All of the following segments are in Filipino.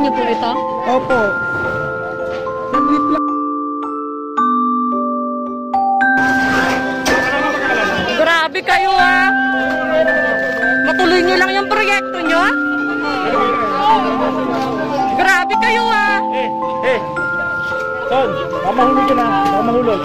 niyo po ito? Opo. Saglit lang. Grabe kayo ah! Matuloy niyo lang yung proyekto niyo? Grabe kayo ah! Son, mamahulog ka na. Mamahulog.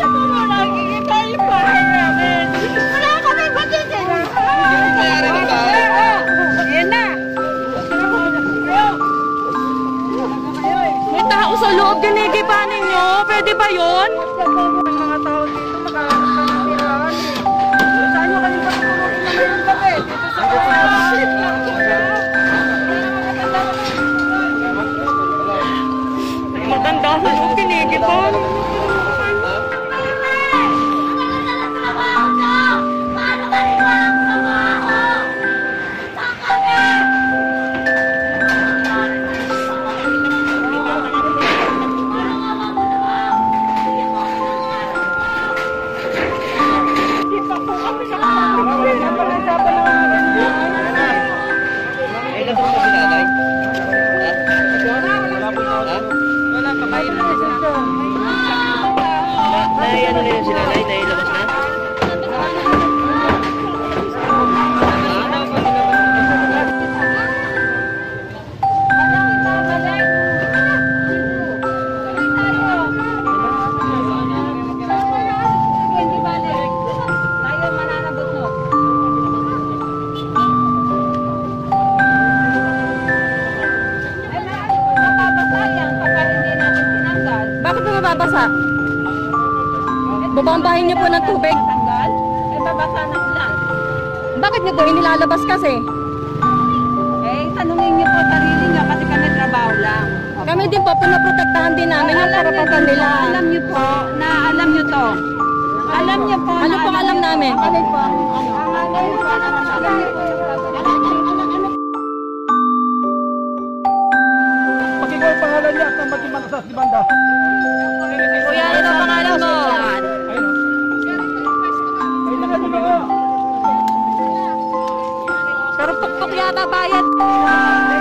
May tao sa loob, ginigibanin niyo. Pwede ba yun? Mga tao dito makakasama ng tirahan. Saan nyo kami patutulogin na ngayong gabi? Dito sa slip lang. Maganda sa loob, ginigiban. Ano na yun sila? Nailabas na? Bakit mo mababasa? Babambahin niyo po ng tubig. Tanggal? Eh, babasa ng ulan. Bakit niyo po inilalabas kasi? Eh, tanungin niyo po sarili niyo kasi kami trabaho lang. Opo. Kami din po, pinaprotektahan din namin yung karapatan nila. Alam niyo po na alam niyo to. Alam niyo po Ano pong alam namin? Ang alam po alam niyo po Pakikaw ang pangalan niya at ang maging di banda. Kuya, ano ang pangalan mo? Ay, nakatuloy. Pero tuktok yata bayad.